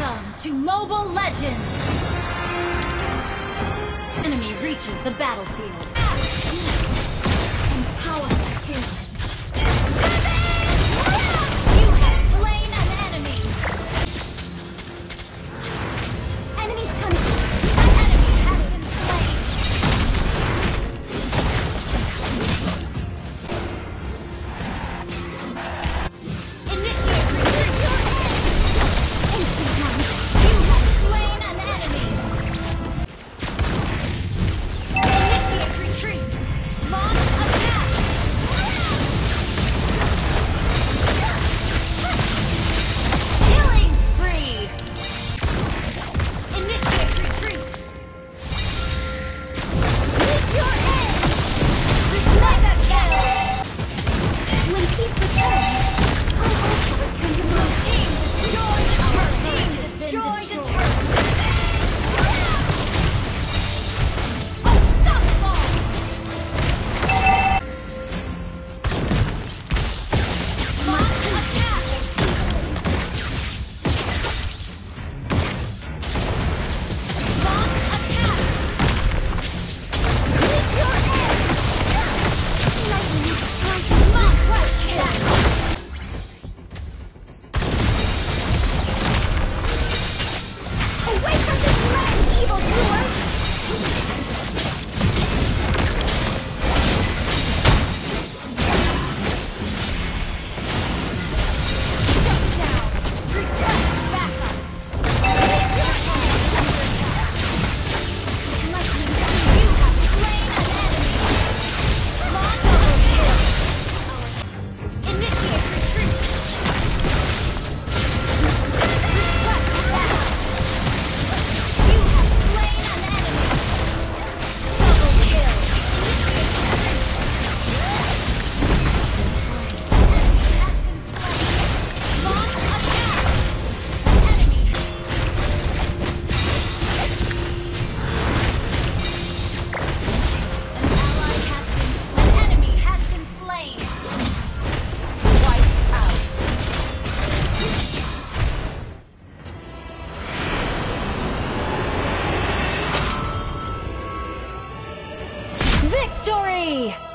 Welcome to Mobile Legends! Enemy reaches the battlefield. And powerful kill. You have slain an enemy! Enemies coming! An enemy has been slain! Initiate retreat! Ancient one, you have slain an enemy! Initiate retreat! Launch attack! Killing spree! Initiate retreat! Meet your end! Mega kill! When peace returns, I also return to my team. Destroy the turret! Destroy the turret! Unstoppable! Launch attack! Launch attack! Meet your end! Lightning strikes conquest kill! Away from this land, evil doers! Shut down! Request backup! Lightning, you have slain an enemy! Launch kill! Initiate retreat! Request backup! You have slain an enemy! Double kill! Enemy has been slain! Launch attack! Enemy! An enemy has been slain! Wiped out! Victory!